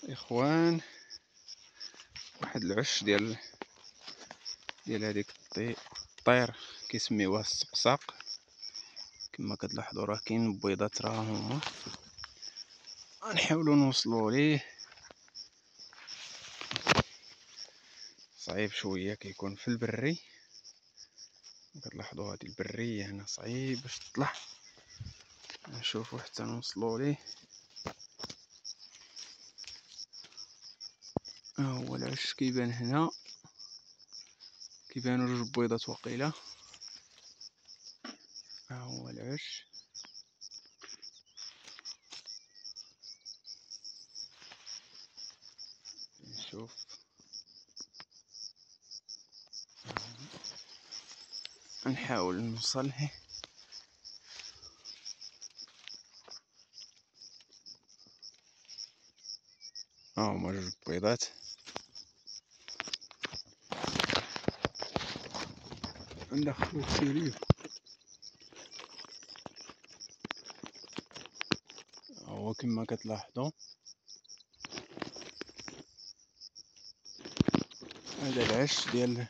اخوان، واحد العش ديال هذيك الطير كيسميوها السقساق. كما كتلاحظوا راه كاين بيضات، راه هما غنحاولوا نوصلوا ليه. صعيب شويه كيكون في البري، كتلاحظوا هذه البريه هنا صعيب باش تطلع. نشوفوا حتى نوصلوا ليه. ها هو العش كيبان هنا، كيبانوا جوج بيضات وقيله. ها هو العش. نشوف نحاول نوصل له. ها هما جوج بيضات. ندخلو سيريو. هو كما كتلاحظوا هذا العش ديال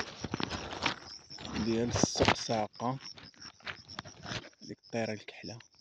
السقساقة، ديك الطيرة الكحلة.